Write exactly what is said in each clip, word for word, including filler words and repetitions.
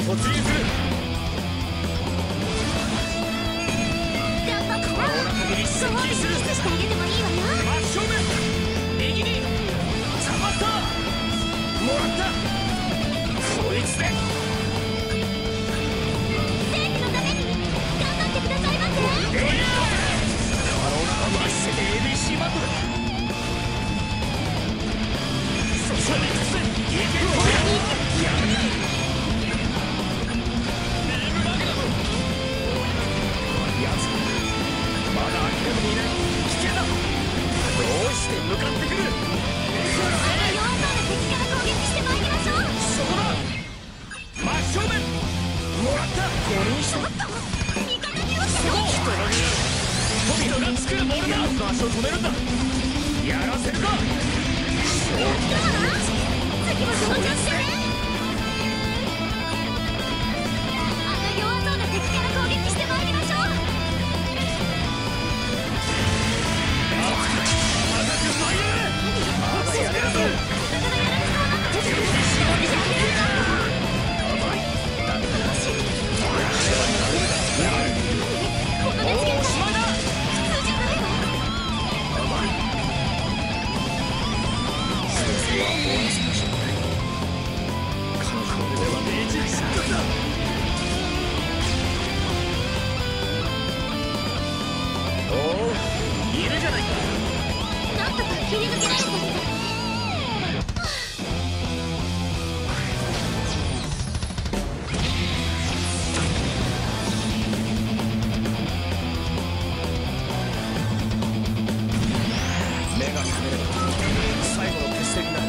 突入する。 頑張った。 可能な限り接近する。 してあげてもいいわよ。 真正面右にザマスターもらった。こいつで正義のために頑張ってくださいませ。 えいや可能な限りセ エービーシー バトル。そしていくぜ。いけるわ。やめな。まだ諦めていない。危険だ。どうして向かってくる。 あの弱そうな敵から攻撃してまいりましょう。 そこだ。真正面もらった。五人一ちょっと味方に落ちた。 人の人が作るボールだ。奴の足を止めるんだ。やらせるか。 やったわ。次もその調子でね。あの弱そうな敵から攻撃してまいりましょう。 まだやれるぞ。おお、いるじゃないか。 なんとか切り抜けられたけど。 目が覚めれば最後の決戦になる。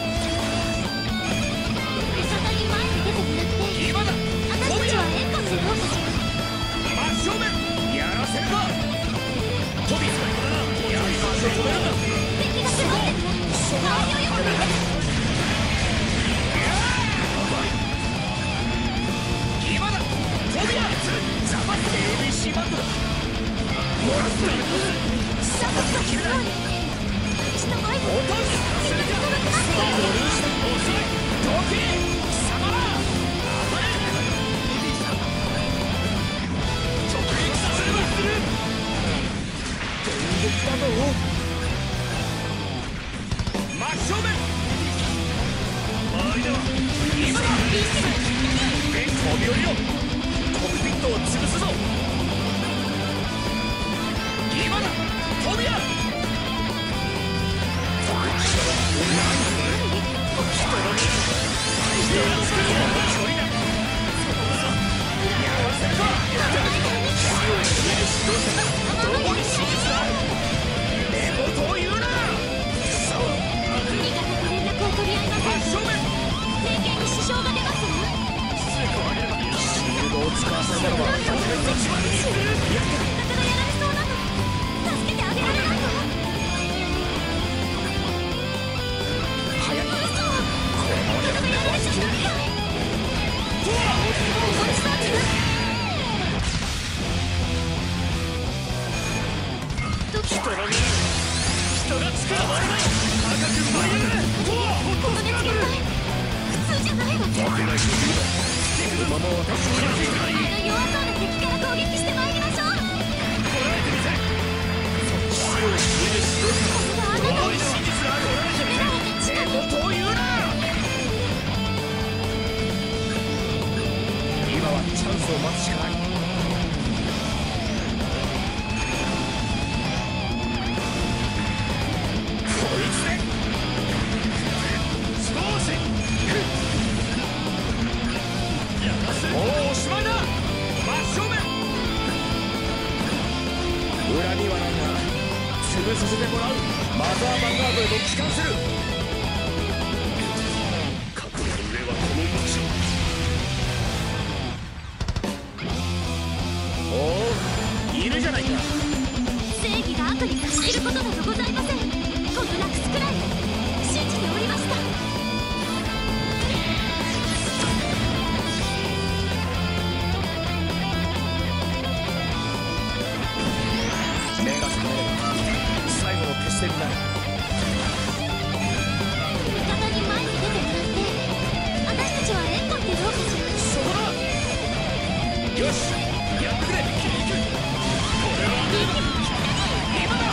味方に前に出てもらって。 今だ。 私たちは円弧でどうかしら。 真正面やらせるか。飛びつかいからな。やりの足を止めるんだ。 敵が迫ってる。大量よくね。 今だ。飛びや。ザバッ エービーシー バンドだ。もらった。 サボッと切る。私の声も落とす。 みんな届きますね。 遅い。時貴様ら。当たれ。直撃させればする。電撃だぞ。真正面。周りでは今だ。飛び降りろ。コックピットを潰すぞ。今だ。飛びや。潰させてもらう。マザーバンガードへと帰還する。核の上はこの場所。おお、いるじゃないか。 正義が悪に達することなどございません。このなくすくらい信じておりました。 目が覚めれば最後の決戦になる。 味方に前に出てもらって、私たちは援護ってどうかしら。 そこだ。 よしやってくれ。これは今だ。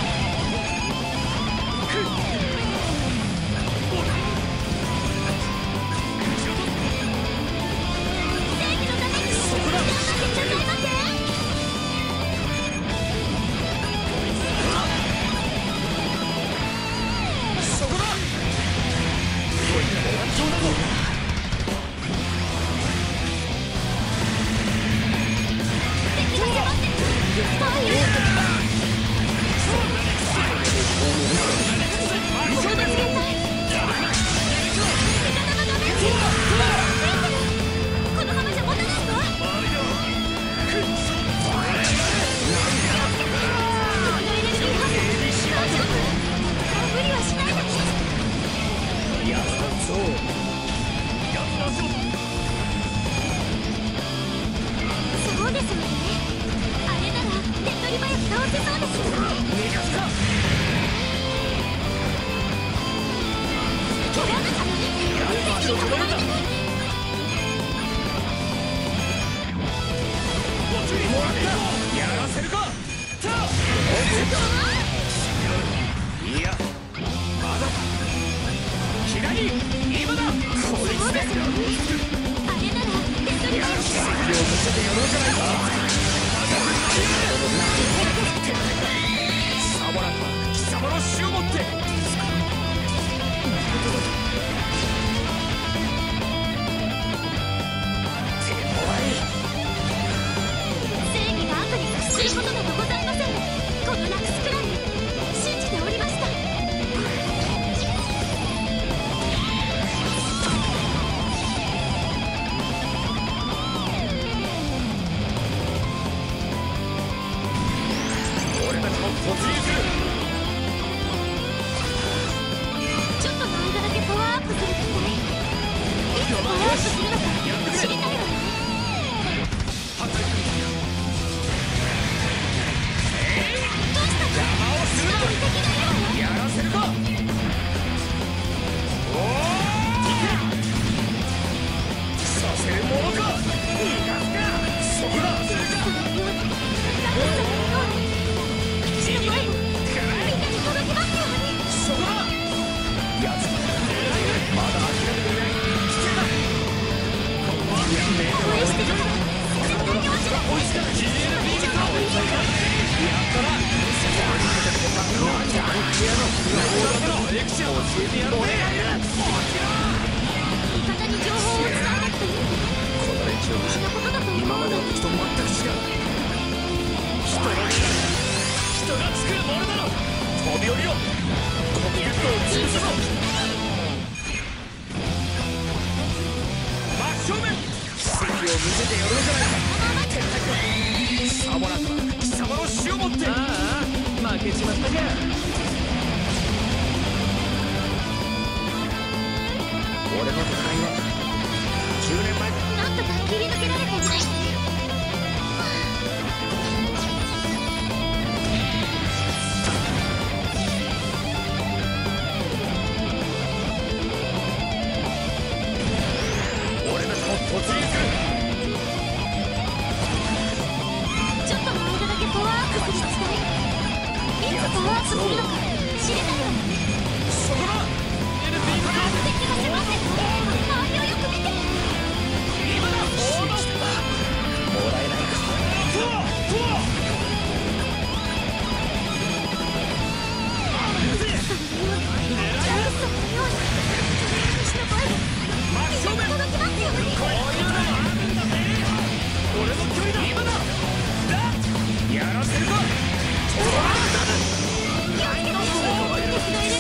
こ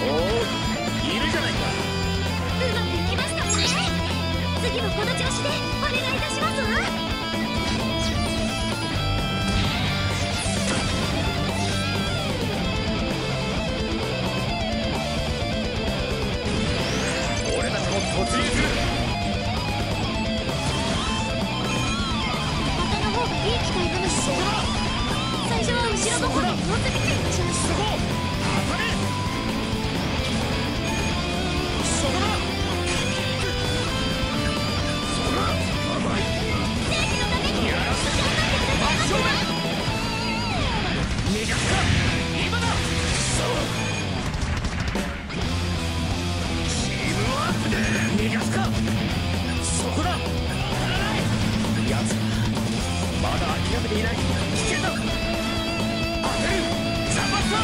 いるじゃないか。 うまくいきましたね。次もこの調子でお願いいたしますわ。 俺たちも突入する。 味方の方がいい機会かもしれない。最初は後ろの方に乗ってみてみましょう。 そこ当たれ。そこだ。そら甘い。 正義のためにやらせて頑張ってくださいませ。 逃がすか。今だ。そうチームワークで逃がすか。そこだ。やつまだ諦めていない。危険だ。当てる。邪魔した。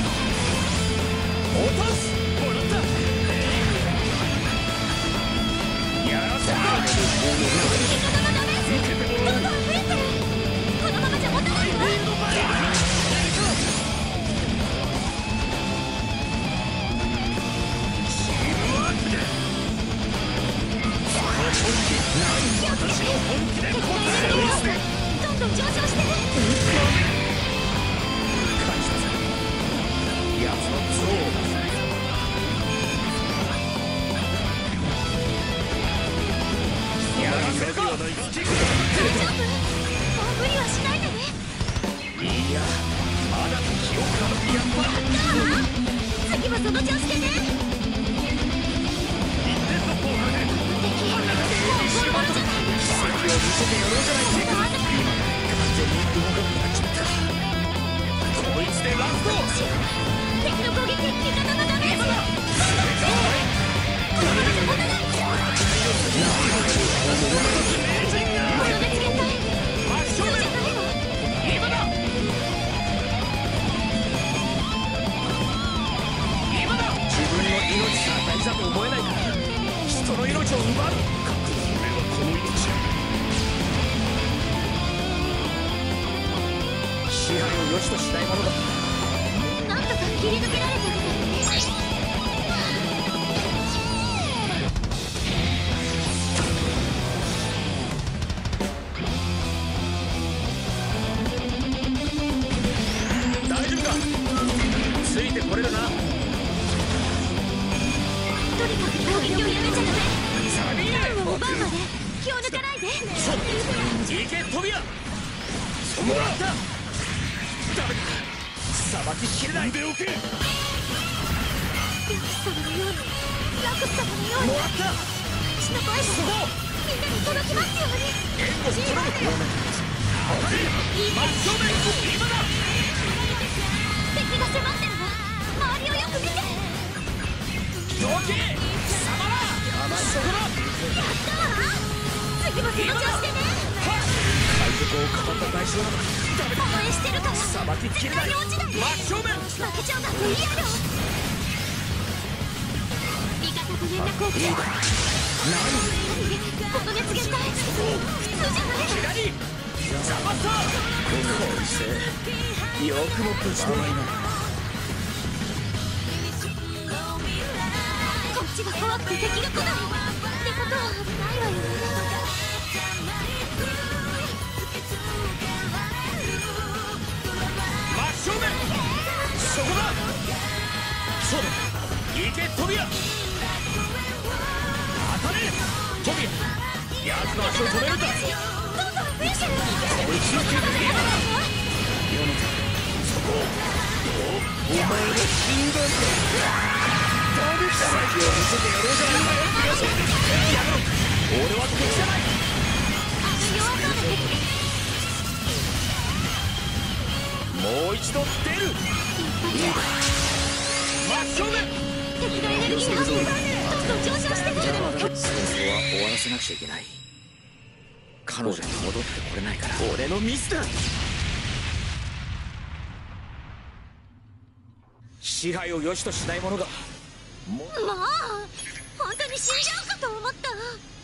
落とす。もらった。やらせた。 味方のダメージどんどん増えてる。このままじゃ持たないわ。 私の本気で答えをしてどんどん上昇してる。 感謝する。奴の像を出す。やらせるか。大丈夫。もう無理はしないでね。 いやまだ記憶がやっぱやったわ。次はその調子でね。 一点の後半で敵もうボロボロじゃない。 奇跡を見せてやろうじゃないか。今完全に動かなくなっちまった。こいつでラスト。 敵の攻撃味方のダメージ今だ。 このままじゃ持たない。この熱源体そうじゃないわ。 今だ。今だ。自分の命が大事だと思えないから人の命を奪う。俺はこの命支配を良しとしないものだ。 なんとか切り抜けられたみたいね。 大丈夫か。ついてこれるな。 とにかく攻撃をやめちゃダメ。 サビーダウンを奪うまで気を抜かないで。 行けトビア。もらった。ダメだ。さばききれない。腕をけ。 ラクス様のようにラクス様のようにもらった。 血の声そこがみんなに届きますように。 援護取れる。当たれ。真正面。今だ。 敵が迫ってるわ。周りをよく見て。 どけ。貴様ら。そこだ。 やったわ。次もその調子でね。 海賊を語った代償などダメだ。 応援してるからさばききれない。 絶対に落ちないで。 真正面。 負けちゃうなんて嫌よ。味方ごめんな効果。 何。 この熱源体普通じゃない。 左。邪魔した。こいつよくもぶち止まりな。 こっちが怖くて敵が来ないってことはないわよね。 真正面。そこだ。そうだ。行けトビア。当たれトビア。奴の足を止めるんだ。 どんどん増えてる。 こいつの手で今だ。ヨネタそこ。お前の禁断だ。先を見せてやろうじゃないかよ。やめろ。俺は敵じゃない。 足弱そうな敵。 もう一度出る。真正面。 敵のエネルギー反応がどんどん上昇してる。 戦争は終わらせなくちゃいけない。彼女に戻ってこれないから俺のミスだ。支配を良しとしない者がもう。 もう本当に死んじゃうかと思った。